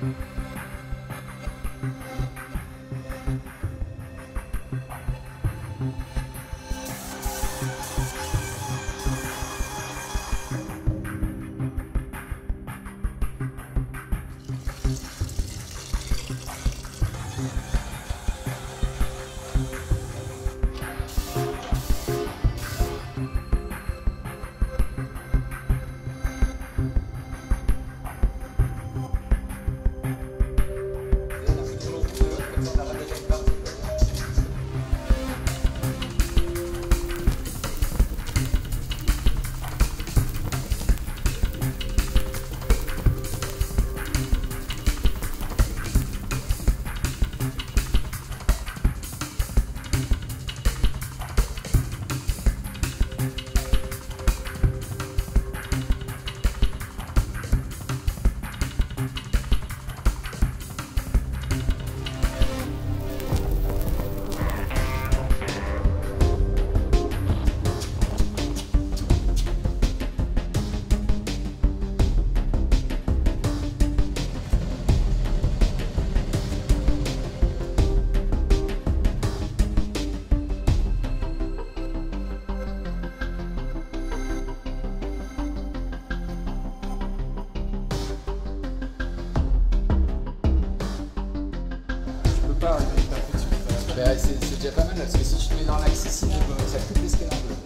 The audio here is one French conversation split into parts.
C'est déjà pas mal parce que si tu te mets dans l'axe ici, ça coupe l'escalade.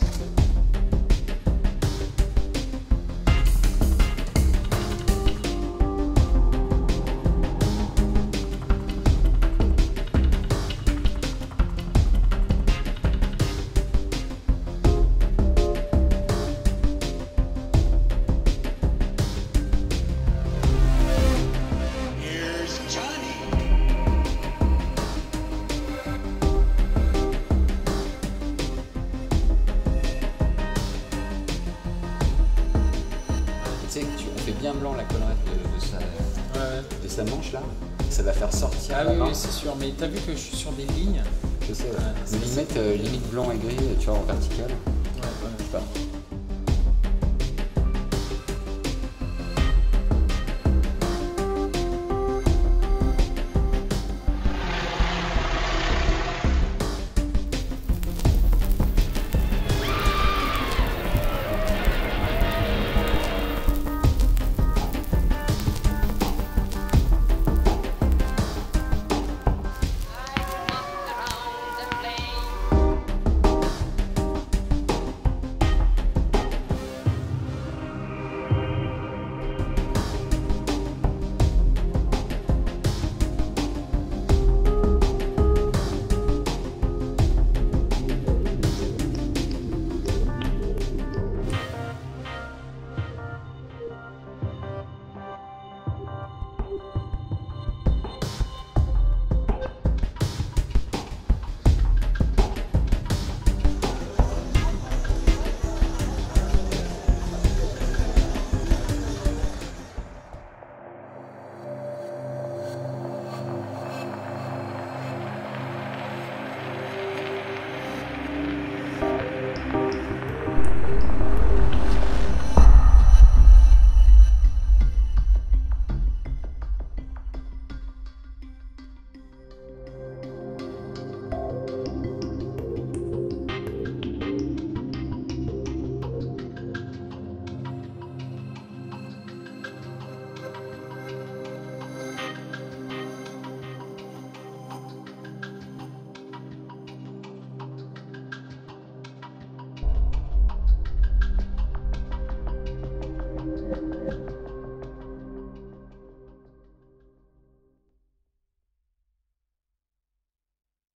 On fait bien blanc la collerette de sa manche là, ça va faire sortir. Ah oui, c'est sûr, mais t'as vu que je suis sur des lignes. Je sais, limite blanc et gris, tu vois, en vertical. Ouais, je sais pas.